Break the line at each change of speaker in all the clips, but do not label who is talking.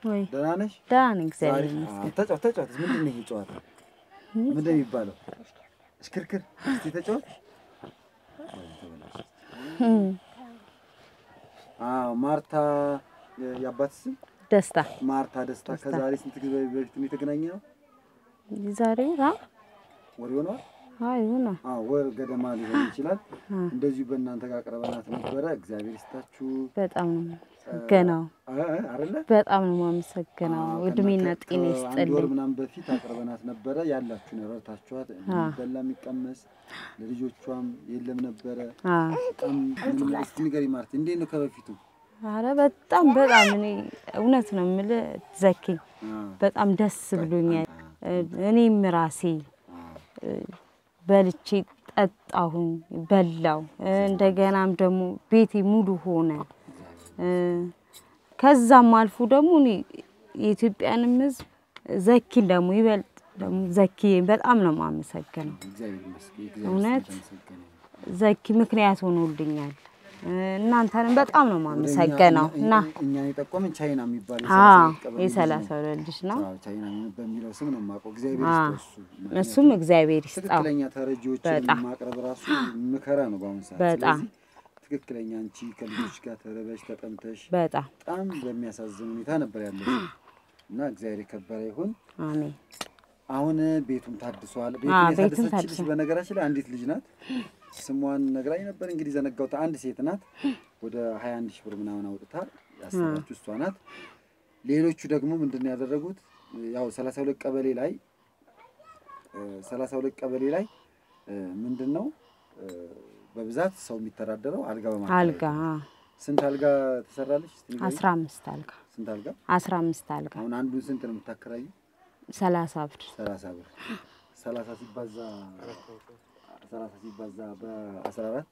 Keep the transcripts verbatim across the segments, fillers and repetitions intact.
ወይ
ደናነሽ
ዳን እግዚአብሔር ይመስገን
ተጫወት ተጫወት ምንድን ነው ይጫወታ ምንድን ይባላል እስክርክር እስቲ ተጫወት አዎ ማርታ ያባት ስም
ደስታ
ማርታ ደስታ ከዛሬ ስንት ጊዜ በፊት ነው የተገናኘው
ዛሬ ራ
ወር ይሆናል
አይ ሆና
አዎ ወር ገደማ ሊሆን ይችላል እንደዚህ በእናንተ ጋር ቀርበናት ነበር እግዚአብሔር ይስጣችሁ
በጣም ገናው
አይደለ
በጣም ነው ማመሰግነው እድሜና ጤና ይስጥልኝ
ወር ምናምን በፊት አቅርበናት ነበር ያላችሁ ነው ረታችኋት በላም ይቀመስ ለልጆቿም የለም ነበር በጣም ንገሪ ማርት እንዴ ነው ከበፊቱ
አረ በጣም በጣም እኔ እውነት ነው ምለ ዘኪ በጣም ደስ ብሎኛል እኔም ራሴ በልቼ ጠጣሁኝ በላው እንደገናም ደግሞ ቤቴ ሙሉ ሆነ ከዛም አልፎ ደግሞ እኔ የኢትዮጵያንም ህዝብ ዘኪን ደግሞ ይበልጥ ደግሞ ዘኪ በጣም ነው ማመሰግነው
እግዚአብሔር ይመስገን
እውነት ዘኪ ምክንያት ሆኖልኛል እናንተንም በጣም ነው ማመሰግነው እና
እኛ የጠቆመን ቻይና የሚባል
የሰላሳ ልጅ ነው
ቻይና በሚለው ስም ነው ማቆ እግዚአብሔር ይስጥሱ
እሱም እግዚአብሔር ይስጣው
ትክክለኛ ተረጂዎችን ማቅረብ ራሱ ምከራ ነው ባሁን ሰዓት
በጣም
ትክክለኛ አንቺ ከልጆች ጋር ተረበሽ ተጠምተሽ
በጣም
በጣም በሚያሳዝን ሁኔታ ነበር ያለው እና እግዚአብሔር ይከበረ ይሁን
አሜን
አሁን ቤቱም ታድሷል ቤቱም ታድሷል በነገራችን ላይ አንዲት ልጅ ናት ስሟን ነግራኝ ነበር እንግዲህ ዘነጋውታ አንድ ሴት ናት ወደ ሃያ አንድ ሺህ ብር ምናምን አውጥታ ያሰራችሁ እሷ ናት ሌሎቹ ደግሞ ምንድነው ያደረጉት ያው ሰላሳ ሁለት ቀበሌ ላይ ሰላሳ ሁለት ቀበሌ ላይ ምንድነው በብዛት ሰው የሚተዳደረው አልጋ በማለት
አልጋ
ስንት አልጋ ተሰራለች
አስራ አምስት አልጋ
ስንት አልጋ
አስራ አምስት አልጋ
አሁን አንዱን ስንት ነው የምታከራዩ
ሰላሳ ብር
ሰላሳ ብር ሰላሳ ሲባዛ ሰላሳ ሲባዛ በ14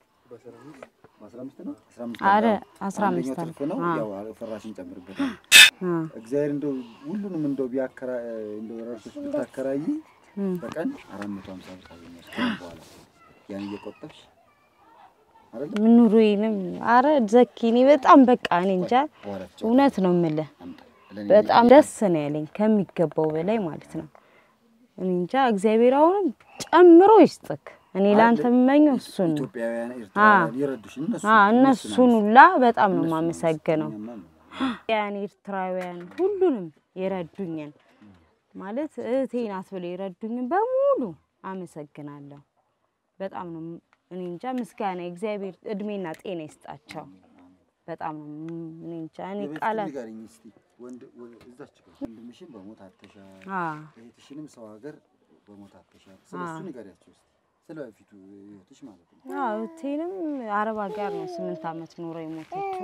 በ15 ነው አስራ አምስት
አረ አስራ አምስት
ነው ያው ፍራሽን ጨምርበት እግዚአብሔር እንደው ሁሉንም እንደው ቢያከራ እንደው ራስሽ ብታከራይ በቀን አራት መቶ ሃምሳ ብር ታገኛለሽ በኋላ ያን እየቆጠብሽ አይደል
ኑሮዬንም አረ ዘኪኒ በጣም በቃ እኔ እንጃ እውነት ነው የምልህ በጣም ደስ ነው ያለኝ ከሚገባው በላይ ማለት ነው እኔ እንጃ እግዚአብሔር አሁንም ጨምሮ ይስጥክ እኔ ላንተ የምመኘው እሱን
ኢትዮጵያውያን ኤርትራውያን ይረዱሽ እነሱ
አዎ እነሱን ሁላ በጣም ነው ማመሰግነው ያን ኤርትራውያን ሁሉንም ይረዱኛል ማለት እህቴ ናት ብለው ይረዱኝን በሙሉ አመሰግናለሁ በጣም ነው እኔ እንጃ ምስጋና እግዚአብሔር እድሜና ጤና ይስጣቸው በጣም ነው እኔ እንጃ እኔ ቃላት
ወንድ እዛች ወንድምሽን በሞት አጥተሻል እህትሽንም ሰው ሀገር በሞት አጥተሻል ስለሱ ንገሪያቸው ስለፊቱ እህትሽ ማለት ነው
አዎ እህቴንም አረብ ሀገር ነው ስምንት አመት ኖሮ የሞተችው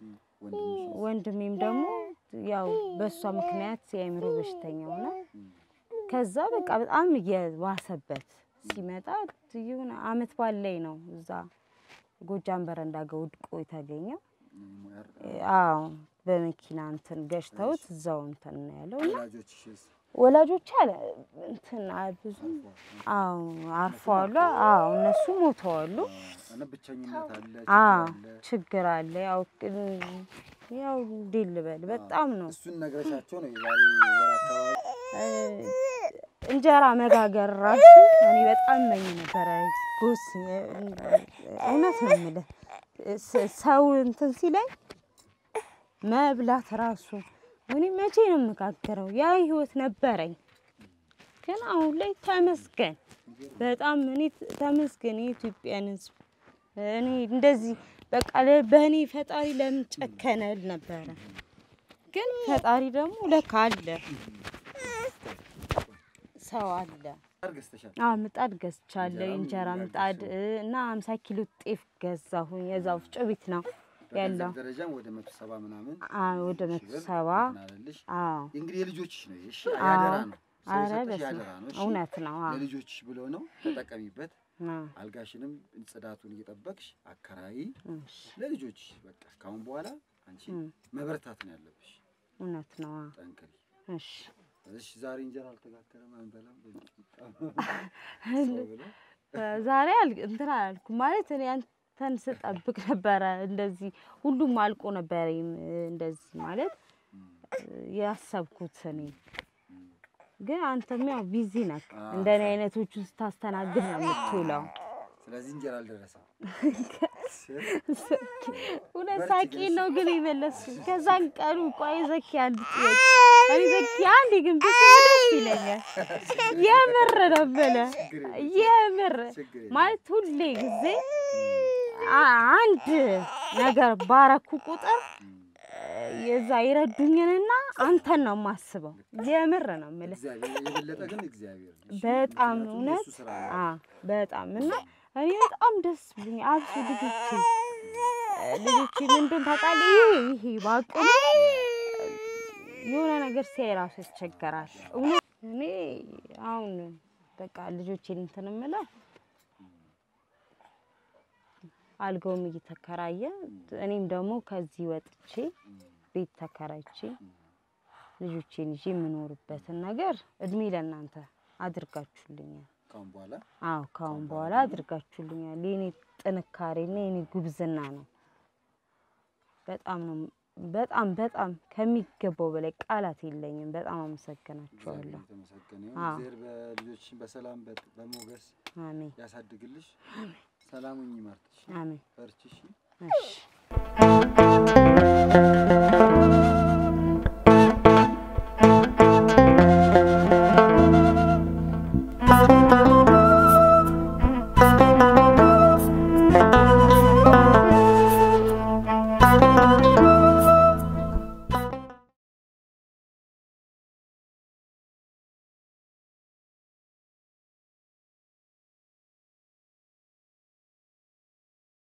ወንድሜም ደግሞ ያው በሷ ምክንያት የአእምሮ በሽተኛ ሆነ ከዛ በቃ በጣም እየዋሰበት ሲመጣ ይሁን አመት ባለይ ነው እዛ ጎጃም በረንዳ ጋር ወድቆ የተገኘው አዎ በመኪና እንትን ገሽተውት እዛው እንትን ነው ያለው እና ወላጆች አለ እንትን ብዙ አዎ አርፈዋል አዎ እነሱ ሞተዋል
እና ብቻኝነት አለ
አዎ ችግር አለ ያው ያው ዲል በል በጣም ነው
እሱን ነገርሻቸው ነው የዛሬ ወር አካባቢ
እንጀራ መጋገር ራሱ እኔ በጣም መኝ ነበር ጎስ እውነት ነው የምልህ ሰው እንትን ሲለኝ መብላት ራሱ እኔ መቼ ነው የምጋገረው ያ ህይወት ነበረኝ ግን አሁን ላይ ተመስገን በጣም እኔ ተመስገን የኢትዮጵያን ህዝብ እኔ እንደዚህ በቃ በእኔ ፈጣሪ ለምን ጨከነል ነበር ግን ፈጣሪ ደግሞ ለካ አለ ሰው አለ አዎ ምጣድ ገዝቻለሁ እንጀራ ምጣድ እና ሃምሳ ኪሎ ጤፍ ገዛሁኝ የዛው ፍጮ ቤት ነው ያለው
ደረጃም ወደ መቶ ሰባ ምናምን
አዎ ወደ መቶ ሰባ አዎ
እንግዲህ የልጆችሽ ነው እሺ ያደራ ነው
አረ እውነት ነው አዎ
ለልጆችሽ ብሎ ነው ተጠቀሚበት አልጋሽንም ጽዳቱን እየጠበቅሽ አከራይ ለልጆችሽ በቃ ካሁን በኋላ አንቺ መበርታት ነው ያለብሽ
እውነት ነው
ጠንክሪ
እሺ
እሺ ዛሬ እንጀራ አልተጋገረም አንበላም
ዛሬ እንትን አልኩ ማለት እኔ አንተን ስጠብቅ ነበር እንደዚህ ሁሉም አልቆ ነበር እንደዚህ ማለት ያሰብኩት እኔ ግን አንተም ያው ቢዚ ነህ እንደኔ አይነቶቹ ስታስተናግድ ነው የምትውለው
ስለዚህ እንጀራ አልደረሰም
ወለሳቂ ነው ግን ይመለስ ከዛን ቀሩ ቆይ ዘኪ አንድ ጥያቄ እኔ ዘኪ አንድ ግን ብትደስ ይለኛል የምር ነበር የምር ማለት ሁሌ ጊዜ አንድ ነገር ባረኩ ቁጥር የዛ ይረዱኝና አንተን ነው ማስበው የምር ነው ማለት
የበለጠ ግን እግዚአብሔር
በጣም እውነት አ በጣም እና እኔ በጣም ደስ ብሎኝ አብሱ ልጅ ልጅ ምንድን ታውቃለህ ይሄ ባቀሙ የሆነ ነገር ሲያራስ ያስቸግራል እኔ አሁን በቃ ልጆቼን እንትን እምለው አልገውም እየተከራየ እኔም ደግሞ ከዚህ ወጥቼ ቤት ተከራይቼ ልጆቼን ይዤ የምኖርበትን ነገር እድሜ ለእናንተ አድርጋችሁልኛል ካሁን በኋላ አዎ ካሁን በኋላ አድርጋችሁልኛል የኔ ጥንካሬና የኔ ጉብዝና ነው በጣም ነው በጣም በጣም ከሚገባው በላይ ቃላት የለኝም በጣም አመሰግናችኋለሁ
አዎ ዘር በልጆችን በሰላም በሞገስ አሜን ያሳድግልሽ ሰላሙን ይማርትሽ አሜን ፈርችሽ እሺ